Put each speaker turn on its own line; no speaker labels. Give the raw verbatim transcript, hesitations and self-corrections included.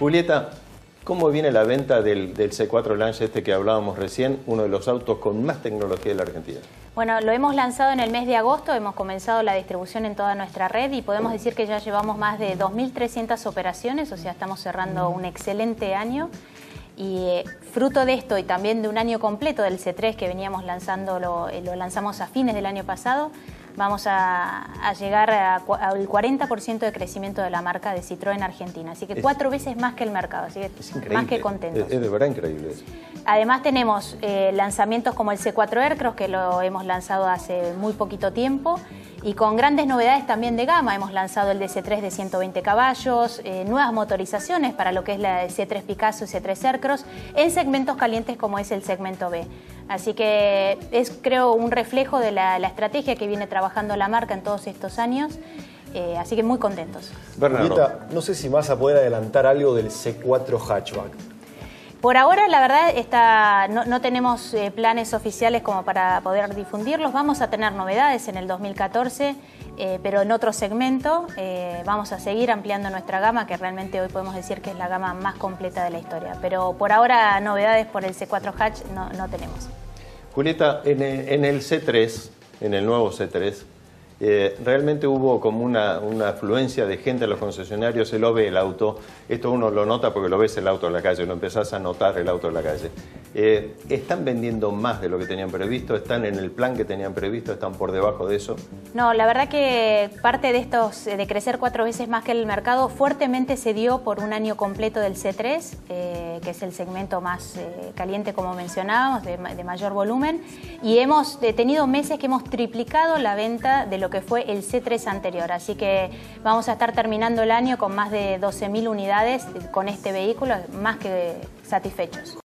Julieta, ¿cómo viene la venta del, del C cuatro Launch este que hablábamos recién, uno de los autos con más tecnología de la Argentina?
Bueno, lo hemos lanzado en el mes de agosto, hemos comenzado la distribución en toda nuestra red y podemos decir que ya llevamos más de dos mil trescientas operaciones, o sea, estamos cerrando un excelente año. Y eh, fruto de esto y también de un año completo del C tres que veníamos lanzando, lo, eh, lo lanzamos a fines del año pasado, vamos a, a llegar a, al cuarenta por ciento de crecimiento de la marca de Citroën Argentina. Así que es, cuatro veces más que el mercado, así que más que contentos.
Es, es de verdad increíble eso.
Además tenemos eh, lanzamientos como el C cuatro Aircross, que lo hemos lanzado hace muy poquito tiempo, y con grandes novedades también de gama. Hemos lanzado el D C tres de ciento veinte caballos, eh, nuevas motorizaciones para lo que es la C tres Picasso y C tres Aircross, en segmentos calientes como es el segmento B. Así que es, creo, un reflejo de la, la estrategia que viene trabajando la marca en todos estos años. Eh, así que muy contentos.
Julieta, no sé si vas a poder adelantar algo del C cuatro Hatchback.
Por ahora, la verdad, está, no, no tenemos eh, planes oficiales como para poder difundirlos. Vamos a tener novedades en el dos mil catorce, eh, pero en otro segmento. Eh, vamos a seguir ampliando nuestra gama, que realmente hoy podemos decir que es la gama más completa de la historia. Pero por ahora, novedades por el C cuatro Hatch no, no tenemos.
Julieta, en el, en el C tres, en el nuevo C tres, Eh, realmente hubo como una, una afluencia de gente a los concesionarios, se lo ve el auto, esto uno lo nota porque lo ves el auto en la calle, lo empezás a notar el auto en la calle. Eh, ¿Están vendiendo más de lo que tenían previsto? ¿Están en el plan que tenían previsto? ¿Están por debajo de eso?
No, la verdad que parte de estos, de crecer cuatro veces más que el mercado, fuertemente se dio por un año completo del C tres, eh, que es el segmento más eh, caliente, como mencionábamos, de, de mayor volumen, y hemos eh, tenido meses que hemos triplicado la venta de lo que fue el C tres anterior, así que vamos a estar terminando el año con más de doce mil unidades con este vehículo, más que satisfechos.